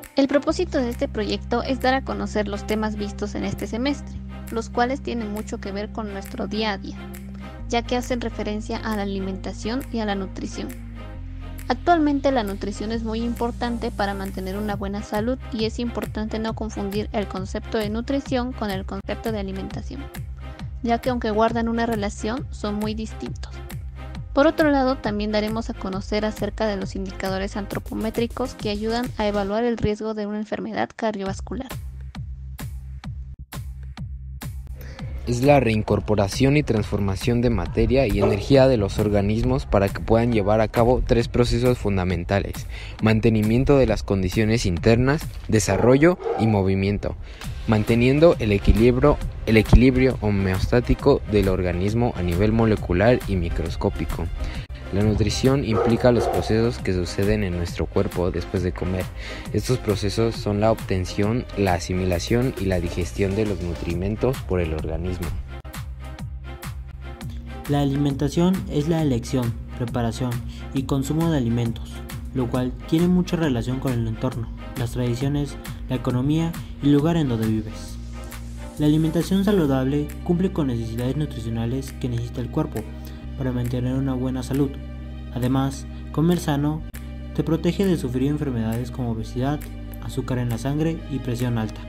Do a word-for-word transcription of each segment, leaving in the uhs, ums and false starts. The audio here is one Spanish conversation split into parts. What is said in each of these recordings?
El propósito de este proyecto es dar a conocer los temas vistos en este semestre, los cuales tienen mucho que ver con nuestro día a día, ya que hacen referencia a la alimentación y a la nutrición. Actualmente la nutrición es muy importante para mantener una buena salud y es importante no confundir el concepto de nutrición con el concepto de alimentación, ya que aunque guardan una relación, son muy distintos. Por otro lado, también daremos a conocer acerca de los indicadores antropométricos que ayudan a evaluar el riesgo de una enfermedad cardiovascular. Es la reincorporación y transformación de materia y energía de los organismos para que puedan llevar a cabo tres procesos fundamentales: mantenimiento de las condiciones internas, desarrollo y movimiento, manteniendo el equilibrio, el equilibrio homeostático del organismo a nivel molecular y microscópico. La nutrición implica los procesos que suceden en nuestro cuerpo después de comer. Estos procesos son la obtención, la asimilación y la digestión de los nutrimentos por el organismo. La alimentación es la elección, preparación y consumo de alimentos, lo cual tiene mucha relación con el entorno, las tradiciones, la economía y el lugar en donde vives. La alimentación saludable cumple con necesidades nutricionales que necesita el cuerpo para mantener una buena salud. Además, comer sano te protege de sufrir enfermedades como obesidad, azúcar en la sangre y presión alta.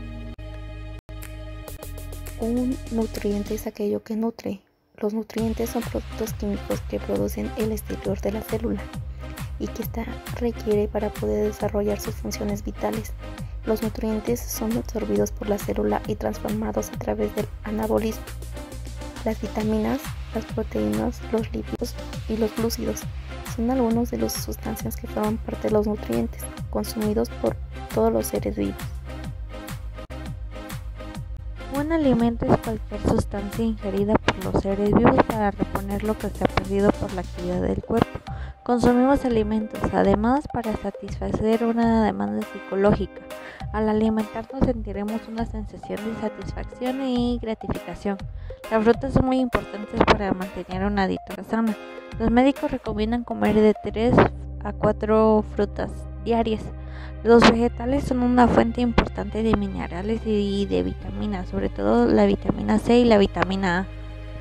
Un nutriente es aquello que nutre. Los nutrientes son productos químicos que producen el exterior de la célula y que ésta requiere para poder desarrollar sus funciones vitales. Los nutrientes son absorbidos por la célula y transformados a través del anabolismo. Las vitaminas, las proteínas, los lípidos y los glúcidos son algunos de las sustancias que forman parte de los nutrientes consumidos por todos los seres vivos. Un alimento es cualquier sustancia ingerida por los seres vivos para reponer lo que se ha perdido por la actividad del cuerpo. Consumimos alimentos, además, para satisfacer una demanda psicológica. Al alimentarnos sentiremos una sensación de satisfacción y gratificación. Las frutas son muy importantes para mantener una dieta sana. Los médicos recomiendan comer de tres a cuatro frutas diarias. Los vegetales son una fuente importante de minerales y de vitaminas, sobre todo la vitamina C y la vitamina A.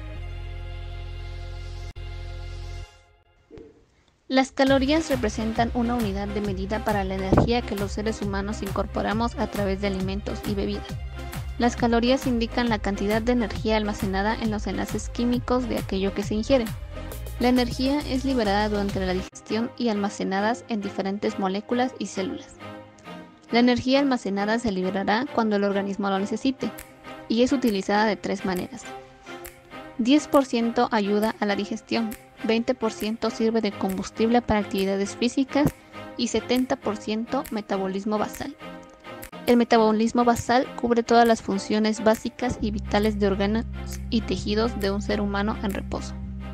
Las calorías representan una unidad de medida para la energía que los seres humanos incorporamos a través de alimentos y bebidas. Las calorías indican la cantidad de energía almacenada en los enlaces químicos de aquello que se ingiere. La energía es liberada durante la digestión y almacenadas en diferentes moléculas y células. La energía almacenada se liberará cuando el organismo lo necesite y es utilizada de tres maneras. diez por ciento ayuda a la digestión, veinte por ciento sirve de combustible para actividades físicas y setenta por ciento metabolismo basal. El metabolismo basal cubre todas las funciones básicas y vitales de órganos y tejidos de un ser humano en reposo.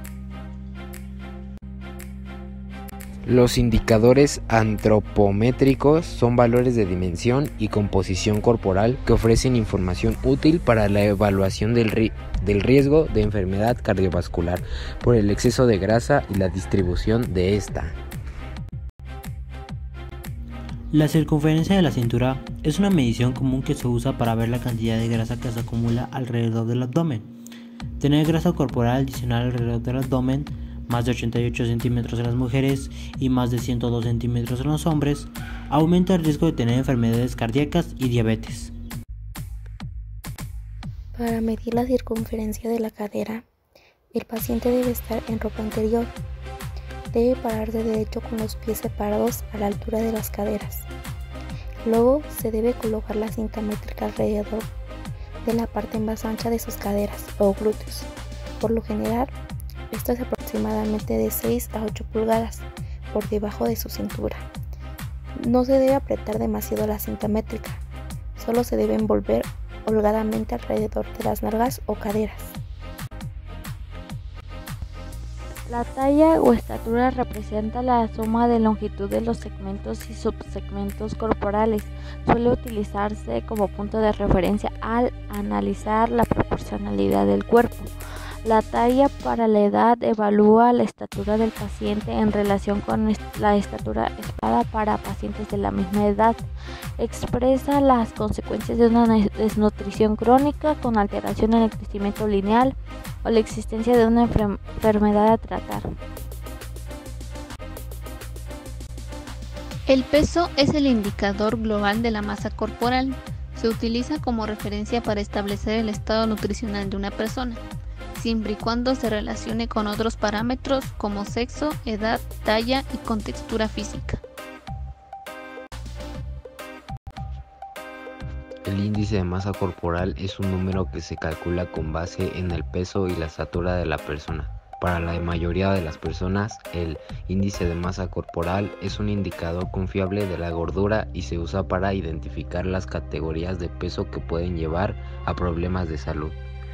Los indicadores antropométricos son valores de dimensión y composición corporal que ofrecen información útil para la evaluación del, ri- del riesgo de enfermedad cardiovascular por el exceso de grasa y la distribución de esta. La circunferencia de la cintura es una medición común que se usa para ver la cantidad de grasa que se acumula alrededor del abdomen. Tener grasa corporal adicional alrededor del abdomen, más de ochenta y ocho centímetros en las mujeres y más de ciento dos centímetros en los hombres, aumenta el riesgo de tener enfermedades cardíacas y diabetes. Para medir la circunferencia de la cadera, el paciente debe estar en ropa interior. Debe pararse derecho con los pies separados a la altura de las caderas. Luego se debe colocar la cinta métrica alrededor de la parte más ancha de sus caderas o glúteos. Por lo general, esto es aproximadamente de seis a ocho pulgadas por debajo de su cintura. No se debe apretar demasiado la cinta métrica, solo se debe envolver holgadamente alrededor de las nalgas o caderas. La talla o estatura representa la suma de longitud de los segmentos y subsegmentos corporales. Suele utilizarse como punto de referencia al analizar la proporcionalidad del cuerpo. La talla para la edad evalúa la estatura del paciente en relación con la estatura esperada para pacientes de la misma edad. Expresa las consecuencias de una desnutrición crónica con alteración en el crecimiento lineal o la existencia de una enfermedad a tratar. El peso es el indicador global de la masa corporal. Se utiliza como referencia para establecer el estado nutricional de una persona, siempre y cuando se relacione con otros parámetros como sexo, edad, talla y contextura física. El índice de masa corporal es un número que se calcula con base en el peso y la estatura de la persona. Para la mayoría de las personas, el índice de masa corporal es un indicador confiable de la gordura y se usa para identificar las categorías de peso que pueden llevar a problemas de salud.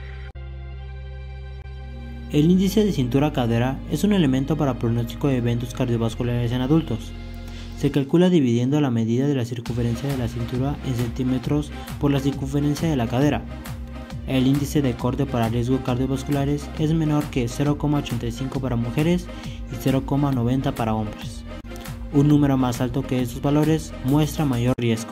El índice de cintura-cadera es un elemento para pronóstico de eventos cardiovasculares en adultos. Se calcula dividiendo la medida de la circunferencia de la cintura en centímetros por la circunferencia de la cadera. El índice de corte para riesgos cardiovasculares es menor que cero coma ochenta y cinco para mujeres y cero coma noventa para hombres. Un número más alto que estos valores muestra mayor riesgo.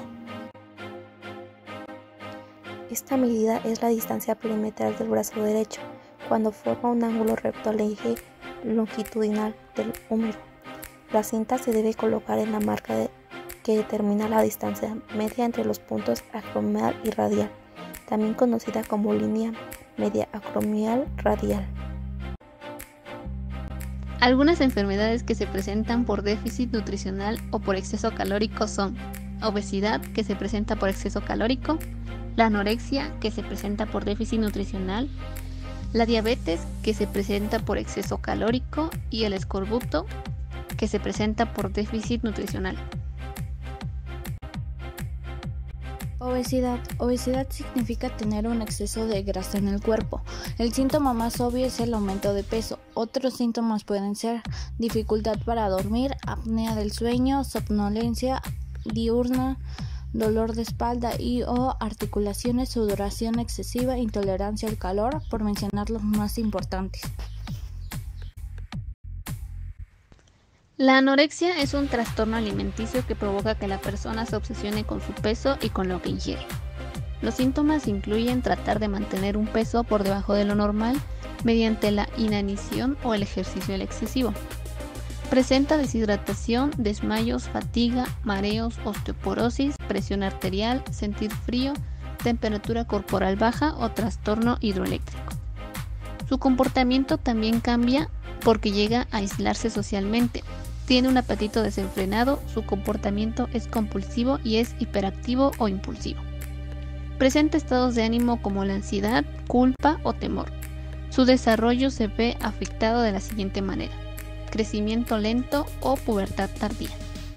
Esta medida es la distancia perimetral del brazo derecho, cuando forma un ángulo recto al eje longitudinal del húmero. La cinta se debe colocar en la marca de, que determina la distancia media entre los puntos acromial y radial, también conocida como línea media acromial radial. Algunas enfermedades que se presentan por déficit nutricional o por exceso calórico son obesidad, que se presenta por exceso calórico, la anorexia, que se presenta por déficit nutricional, la diabetes, que se presenta por exceso calórico, y el escorbuto, que se presenta por déficit nutricional. Obesidad. Obesidad significa tener un exceso de grasa en el cuerpo. El síntoma más obvio es el aumento de peso. Otros síntomas pueden ser dificultad para dormir, apnea del sueño, somnolencia diurna, dolor de espalda y o articulaciones, sudoración excesiva, intolerancia al calor, por mencionar los más importantes. La anorexia es un trastorno alimenticio que provoca que la persona se obsesione con su peso y con lo que ingiere. Los síntomas incluyen tratar de mantener un peso por debajo de lo normal mediante la inanición o el ejercicio excesivo. Presenta deshidratación, desmayos, fatiga, mareos, osteoporosis, presión arterial, sentir frío, temperatura corporal baja o trastorno hidroeléctrico. Su comportamiento también cambia porque llega a aislarse socialmente. Tiene un apetito desenfrenado, su comportamiento es compulsivo y es hiperactivo o impulsivo. Presenta estados de ánimo como la ansiedad, culpa o temor. Su desarrollo se ve afectado de la siguiente manera: crecimiento lento o pubertad tardía.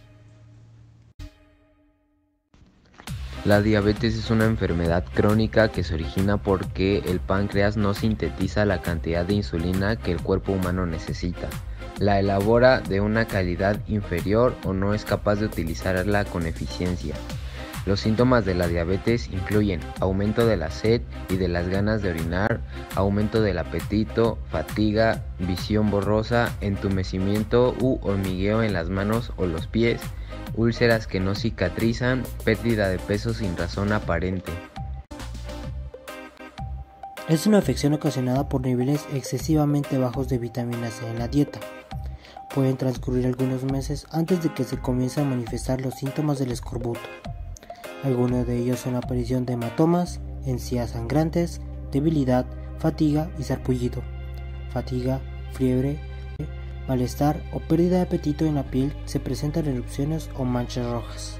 La diabetes es una enfermedad crónica que se origina porque el páncreas no sintetiza la cantidad de insulina que el cuerpo humano necesita. La elabora de una calidad inferior o no es capaz de utilizarla con eficiencia. Los síntomas de la diabetes incluyen aumento de la sed y de las ganas de orinar, aumento del apetito, fatiga, visión borrosa, entumecimiento u hormigueo en las manos o los pies, úlceras que no cicatrizan, pérdida de peso sin razón aparente. Es una afección ocasionada por niveles excesivamente bajos de vitamina C en la dieta. Pueden transcurrir algunos meses antes de que se comiencen a manifestar los síntomas del escorbuto. Algunos de ellos son la aparición de hematomas, encías sangrantes, debilidad, fatiga y sarpullido. Fatiga, fiebre, malestar o pérdida de apetito en la piel, se presentan erupciones o manchas rojas.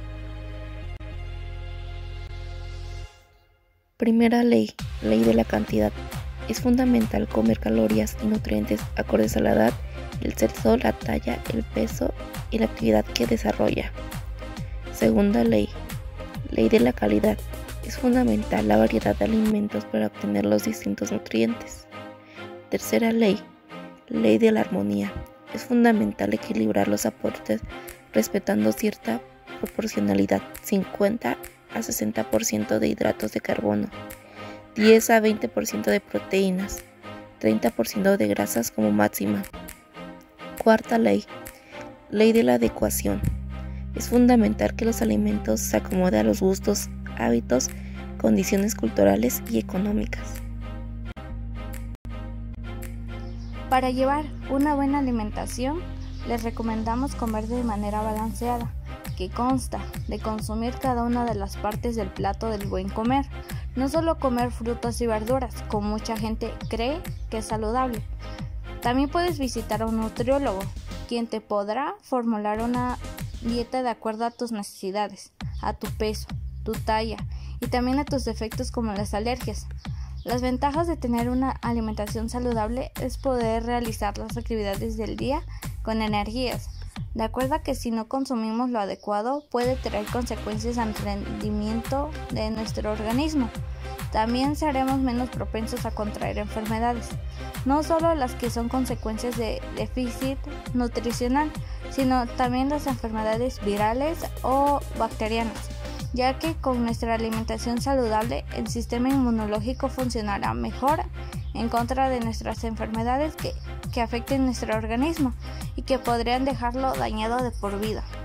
Primera ley, ley de la cantidad. Es fundamental comer calorías y nutrientes acordes a la edad, el sexo, la talla, el peso y la actividad que desarrolla. Segunda ley, ley de la calidad. Es fundamental la variedad de alimentos para obtener los distintos nutrientes. Tercera ley, ley de la armonía. Es fundamental equilibrar los aportes respetando cierta proporcionalidad, cincuenta a sesenta por ciento de hidratos de carbono, diez a veinte por ciento de proteínas, treinta por ciento de grasas como máxima. Cuarta ley. Ley de la adecuación. Es fundamental que los alimentos se acomoden a los gustos, hábitos, condiciones culturales y económicas. Para llevar una buena alimentación, les recomendamos comer de manera balanceada, que consta de consumir cada una de las partes del plato del buen comer, no solo comer frutas y verduras, como mucha gente cree que es saludable. También puedes visitar a un nutriólogo, quien te podrá formular una dieta de acuerdo a tus necesidades, a tu peso, tu talla y también a tus defectos como las alergias. Las ventajas de tener una alimentación saludable es poder realizar las actividades del día con energías, de acuerdo a que si no consumimos lo adecuado puede traer consecuencias al rendimiento de nuestro organismo. También seremos menos propensos a contraer enfermedades, no solo las que son consecuencias de déficit nutricional, sino también las enfermedades virales o bacterianas, ya que con nuestra alimentación saludable el sistema inmunológico funcionará mejor en contra de nuestras enfermedades que, que afecten nuestro organismo y que podrían dejarlo dañado de por vida.